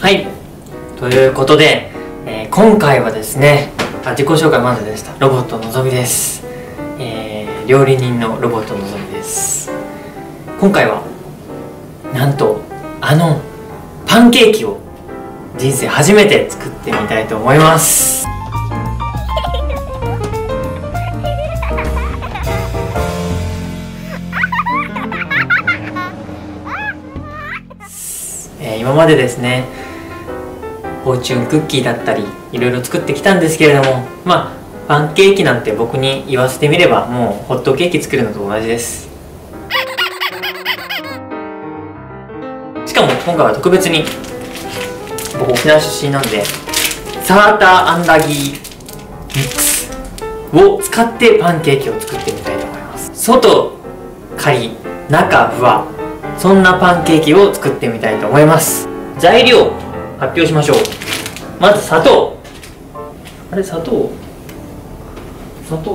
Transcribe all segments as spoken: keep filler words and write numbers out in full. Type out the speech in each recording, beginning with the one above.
はい、ということで、えー、今回はですね、あ、自己紹介まずでした。ロボットのぞみです。えー、料理人のロボットのぞみです。今回はなんとあのパンケーキを人生初めて作ってみたいと思います。えー、今までですね、フォーチュンクッキーだったりいろいろ作ってきたんですけれども、まあパンケーキなんて僕に言わせてみればもうホットケーキ作るのと同じです。しかも今回は特別に僕沖縄出身なんでサーターアンダギーミックスを使ってパンケーキを作ってみたいと思います。外カリ中ふわ、そんなパンケーキを作ってみたいと思います。材料発表しましょう。まず砂糖。あれ砂糖砂糖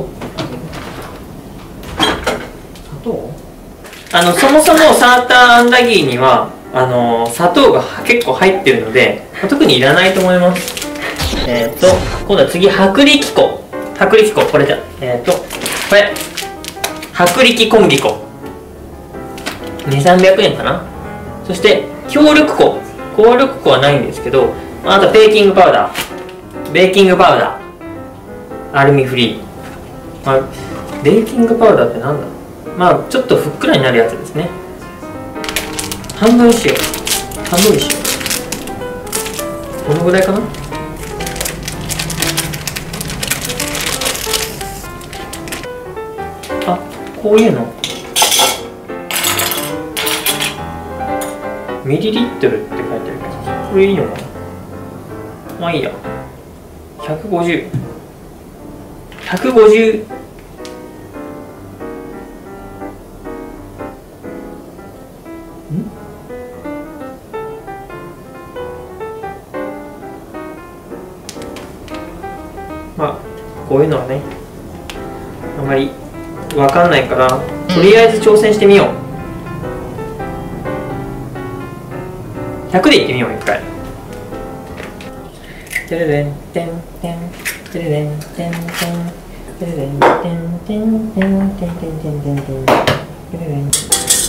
砂糖あのそもそもサーターアンダギーにはあの砂糖が結構入ってるので特にいらないと思います。えっと今度は次薄力粉。薄力粉これじゃえっとこれ薄力小麦粉にせんさんびゃくえんかな。そして強力粉。強力粉はないんですけど、あとベーキングパウダーベーキングパウダーアルミフリー、まあ、ベーキングパウダーってなんだ、まあちょっとふっくらになるやつですね。半分しよう半分にしよう。このぐらいかな。あ、こういうのミリリットルって書いてあるけど、これいいのかな。まあいいや。ひゃくごじゅうひゃくごじゅうまあこういうのはねあんまり分かんないからとりあえず挑戦してみよう。ひゃくでいってみよう一回。テレレンテンテンテレレンテンテンテレレンテンテンテンテンテンテンテンテンテンテレレン。こ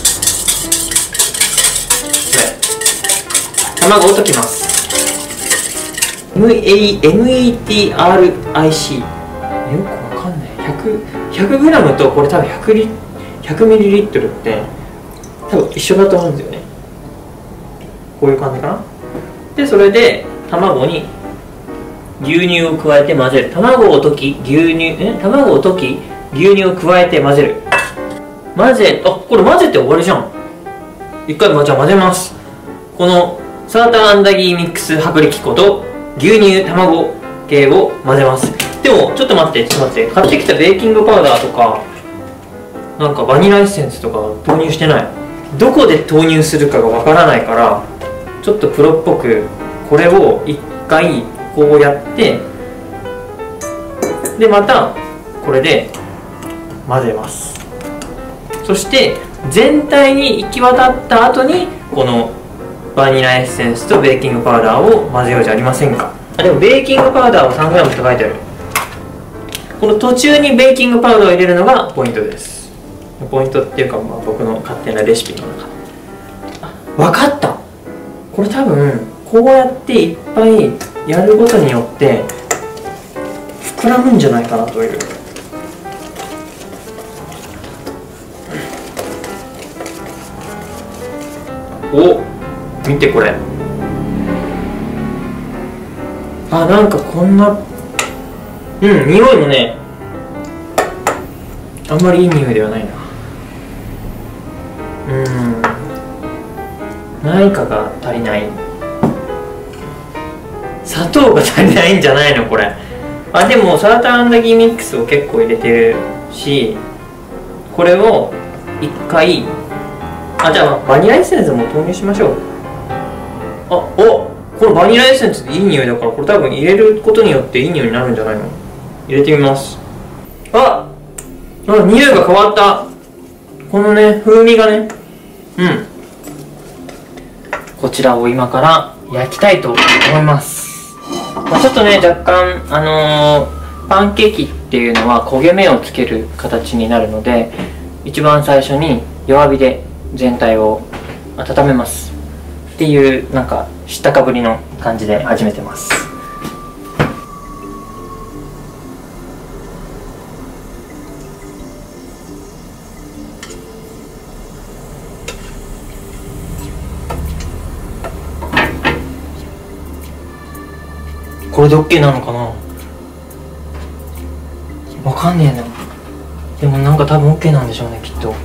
れ卵を溶きます。エムエイティーアールアイシー よくわかんない。ひゃく ひゃくグラム とこれ多分ひゃくリひゃくミリリットルって多分一緒だと思うんですよね。こういう感じかな。でそれで卵に牛乳を加えて混ぜる。卵を溶き牛乳え卵を溶き牛乳を加えて混ぜる。混ぜあこれ混ぜて終わりじゃん。一回じゃあ混ぜます。このサーターアンダギーミックス薄力粉と牛乳卵系を混ぜます。でもちょっと待ってちょっと待って、買ってきたベーキングパウダーとかなんかバニラエッセンスとか投入してない。どこで投入するかがわからないからちょっとプロっぽくこれを一回こうやってでまたこれで混ぜます。そして全体に行き渡った後にこのバニラエッセンスとベーキングパウダーを混ぜようじゃありませんか。あでもベーキングパウダーは さんグラム って書いてある。この途中にベーキングパウダーを入れるのがポイントです。ポイントっていうか、まあ、僕の勝手なレシピの中。あ分かった。これ多分こうやっていっぱいやることによって膨らむんじゃないかなという。お見てこれ。あなんかこんなうん匂いもねあんまりいい匂いではないな。うん何かが足りない。砂糖が足りないんじゃないのこれ。あでもサーターアンダギーミックスを結構入れてるしこれを一回あじゃあバニラエッセンスも投入しましょう。あおこれバニラエッセンスでいい匂いだからこれ多分入れることによっていい匂いになるんじゃないの。入れてみます。ああ匂いが変わった。このね風味がねうんこちらを今から焼きたいと思います。まあ、ちょっとね若干あのー、パンケーキっていうのは焦げ目をつける形になるので、一番最初に弱火で全体を温めますっていうなんか知ったかぶりの感じで始めてます。これで OK なのかな、わかんねえな。でもなんか多分 OK なんでしょうね、きっと。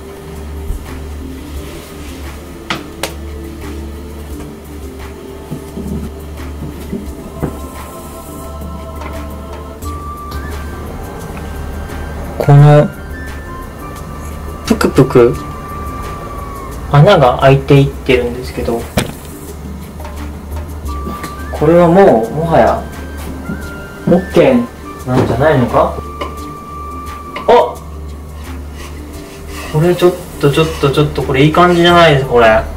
このぷくぷく穴が開いていってるんですけど、これはもうもはや OK なんじゃないのか。あ、これちょっとちょっとちょっとこれいい感じじゃないですか、これ。は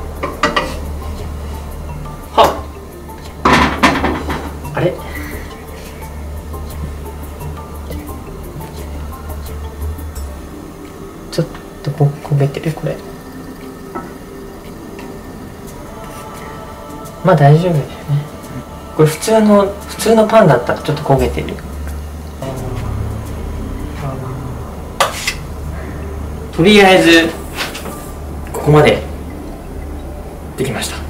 っ、あれ、ちょっとこ焦げてる、これ。まあ大丈夫ですね。これ普通の普通のパンだったらちょっと焦げてる。とりあえずここまでできました。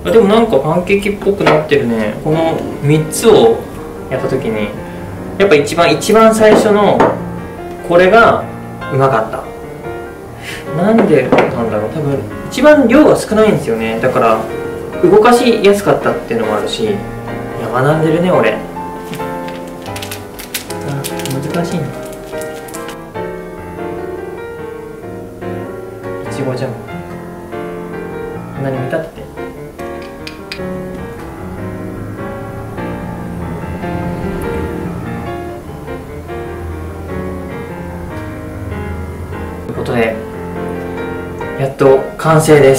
でもなんかパンケーキっぽくなってるね。このみっつをやった時にやっぱ一番一番最初のこれがうまかった。なんでなんだろう、多分一番量が少ないんですよね。だから動かしやすかったっていうのもあるし。いや学んでるね俺。あ、難しいな。いちごジャム何見たって。ということでやっと完成です。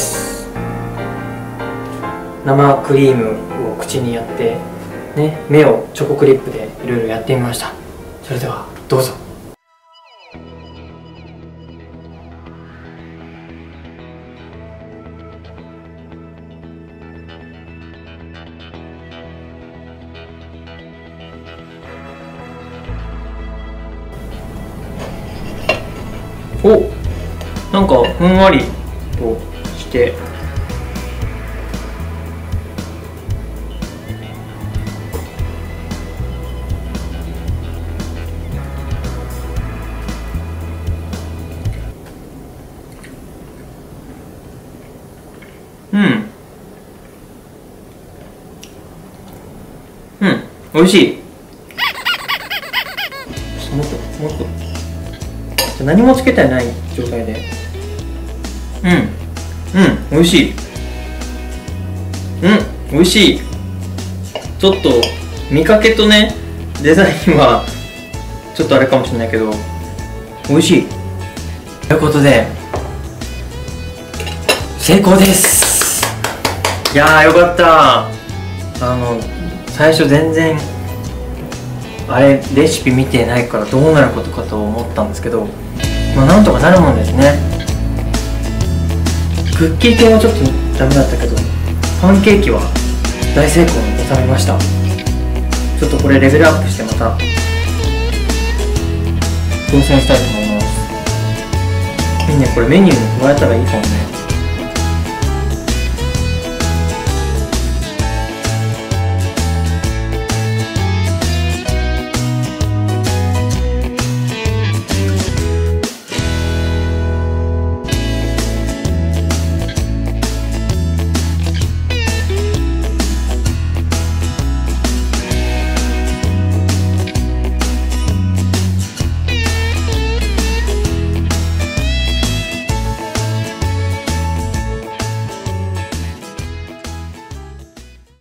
生クリームを口にやってね、目をチョコクリップでいろいろやってみました。それではどうぞ。お、なんかふんわりとしてうんうん美味しい。もっともっとじゃ何もつけてない状態でうんうん美味しい。うん美味しい。ちょっと見かけとねデザインはちょっとあれかもしれないけど美味しい。ということで成功です。いやーよかった。あの最初全然あれレシピ見てないからどうなることかと思ったんですけど、まあなんとかなるもんですね。クッキー系はちょっとダメだったけどパンケーキは大成功に収めました。ちょっとこれレベルアップしてまた挑戦したいと思います。みんなこれメニューに加えたらいいかもね。